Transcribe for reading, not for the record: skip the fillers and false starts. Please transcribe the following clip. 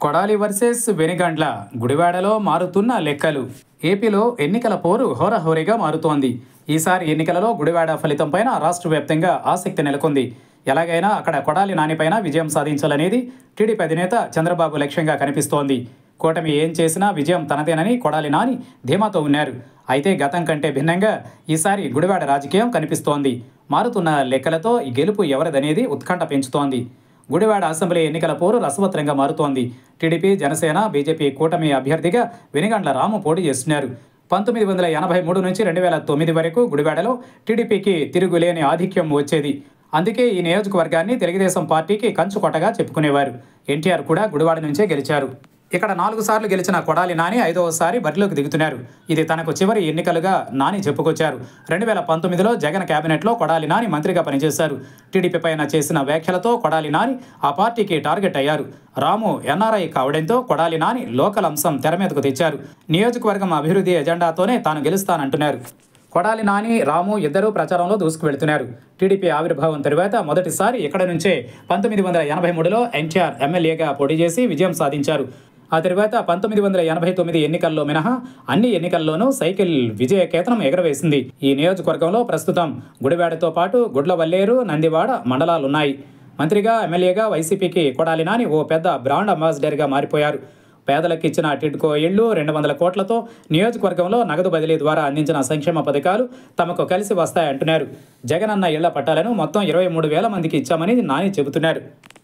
Kodali versus Venigandla గుడివాడలో మారుతున్న లెక్కలు. ఏపీలో ఎన్నికల పోరు హోరాహోరీగా మారుతోంది. ఈసారి ఎన్నికలలో గుడివాడ ఫలితం పైన రాష్ట్ర వ్యాప్తంగా ఆసక్తి నెలకొంది. ఎలాగైనా అక్కడ కొడాలి నానిపైన విజయం సాధించాలనేది టీడీపీ అధినేత చంద్రబాబు లక్ష్యంగా కనిపిస్తోంది. కూటమి ఏం చేసినా విజయం తనదేనని కొడాలి నాని ధీమాతో ఉన్నారు. అయితే గతం కంటే భిన్నంగా ఈసారి గుడివాడ రాజకీయం కనిపిస్తోంది. మారుతున్న లెక్కలతో ఈ గెలుపు ఎవరిదనేది ఉత్కంఠ పెంచుతోంది. గుడివాడ అసెంబ్లీ ఎన్నికల పోరు రసవత్రంగా మారుతోంది. టీడీపీ, జనసేన, బీజేపీ కూటమి అభ్యర్థిగా వెనిగండ్ల రాము పోటీ చేస్తున్నారు. 1983 నుంచి 2009 వరకు గుడివాడలో టీడీపీకి తిరుగులేని ఆధిక్యం వచ్చేది. అందుకే ఈ నియోజకవర్గాన్ని తెలుగుదేశం పార్టీకి కంచుకొట్టగా చెప్పుకునేవారు. ఎన్టీఆర్ కూడా గుడివాడ నుంచే గెలిచారు. ఇక్కడ 4 సార్లు గెలిచిన కొడాలి నాని 5వసారి బరిలోకి దిగుతున్నారు. ఇది తనకు చివరి ఎన్నికలుగా నాని చెప్పుకొచ్చారు. 2019లో జగన్ కేబినెట్లో కొడాలి నాని మంత్రిగా పనిచేశారు. టీడీపీ పైన చేసిన వ్యాఖ్యలతో కొడాలి నాని ఆ పార్టీకి టార్గెట్ అయ్యారు. రాము ఎన్ఆర్ఐ కావడంతో కొడాలి నాని లోకల్ అంశం తెర మీదకు తెచ్చారు. నియోజకవర్గం అభివృద్ధి ఎజెండాతోనే తాను గెలుస్తానంటున్నారు. కొడాలి నాని, రాము ఇద్దరూ ప్రచారంలో దూసుకువెళ్తున్నారు. టీడీపీ ఆవిర్భావం తరువాత మొదటిసారి ఇక్కడ నుంచే 1983లో ఎన్టీఆర్ ఎమ్మెల్యేగా పోటీ చేసి విజయం సాధించారు. ఆ తర్వాత 1989 ఎన్నికల్లో మినహా అన్ని ఎన్నికల్లోనూ సైకిల్ విజయకేతనం ఎగరవేసింది. ఈ నియోజకవర్గంలో ప్రస్తుతం గుడివాడతో పాటు గుడ్లవల్లేరు, నందివాడ మండలాలున్నాయి. మంత్రిగా, ఎమ్మెల్యేగా వైసీపీకి కొడాలి నాని ఓ పెద్ద బ్రాండ్ అంబాసిడర్గా మారిపోయారు. పేదలకు ఇచ్చిన టిడ్కో ఇళ్లు, 200 కోట్లతో నియోజకవర్గంలో నగదు బదిలీ ద్వారా అందించిన సంక్షేమ పథకాలు తమకు కలిసి వస్తాయంటున్నారు. జగనన్న ఇళ్ల పట్టాలను మొత్తం 23,000 మందికి ఇచ్చామని నాని చెబుతున్నారు.